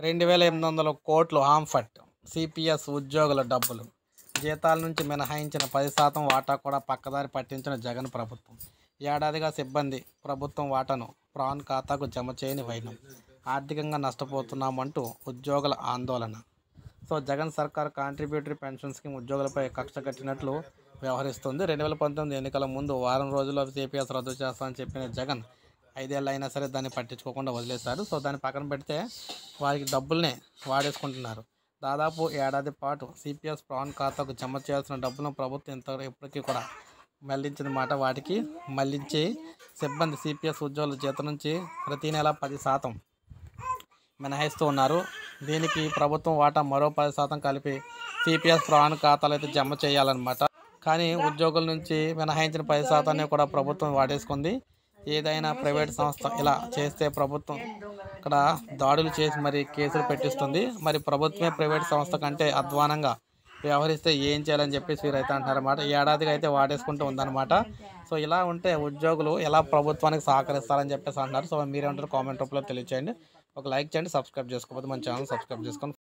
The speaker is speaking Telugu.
2800 కోట్లు హాంఫట్ సిపిఎస్ ఉద్యోగుల డబ్బులు జీతాల నుంచి మినహాయించిన 10% వాటా కూడా పక్కదారి పట్టించిన జగన్ ప్రభుత్వం. ఏడాదిగా సిబ్బంది ప్రభుత్వం వాటాను ప్రాన్ ఖాతాకు జమ చేయని వైనం. ఆర్థికంగా నష్టపోతున్నామంటూ ఉద్యోగుల ఆందోళన. సో జగన్ సర్కార్ కాంట్రిబ్యూటరీ పెన్షన్ స్కీమ్ ఉద్యోగులపై కక్ష కట్టినట్లు వ్యవహరిస్తుంది. 2019 ఎన్నికల ముందు వారం రోజుల్లో సిపిఎస్ రద్దు చేస్తామని చెప్పిన జగన్ 5 ఏళ్ళు అయినా సరే దాన్ని పట్టించుకోకుండా వదిలేశారు. సో దాన్ని పక్కన పెడితే వారికి డబ్బుల్నే వాడేసుకుంటున్నారు. దాదాపు ఏడాది పాటు సిపిఎస్ ప్రాన్ ఖాతాకు జమ చేయాల్సిన డబ్బులను ప్రభుత్వం ఇప్పటికీ కూడా మళ్లించిన మాట. వాటికి మళ్లించి సిబ్బంది సిపిఎస్ ఉద్యోగుల జీతం నుంచి ప్రతి నెల 10% మినహాయిస్తూ ఉన్నారు. దీనికి ప్రభుత్వం వాటా మరో 10% కలిపి సిపిఎస్ ప్రాన్ ఖాతాలు అయితే జమ చేయాలన్నమాట. కానీ ఉద్యోగుల నుంచి మినహాయించిన 10% కూడా ప్రభుత్వం వాడేసుకుంది. ఏదైనా ప్రైవేట్ సంస్థ ఇలా చేస్తే ప్రభుత్వం ఇక్కడ దాడులు చేసి మరి కేసులు పెట్టిస్తుంది. మరి ప్రభుత్వమే ప్రైవేట్ సంస్థ కంటే అధ్వానంగా వ్యవహరిస్తే ఏం చేయాలని చెప్పేసి వీరైతే అంటున్నారన్నమాట. ఏడాదిగా అయితే వాడేసుకుంటూ ఉందన్నమాట. సో ఇలా ఉంటే ఉద్యోగులు ఎలా ప్రభుత్వానికి సహకరిస్తారని చెప్పేసి అంటున్నారు. సో మీరేమంటారు కామెంట్ రూపంలో తెలియచేయండి. ఒక లైక్ చేయండి, సబ్స్క్రైబ్ చేసుకోకపోతే మన ఛానల్ సబ్స్క్రైబ్ చేసుకోండి.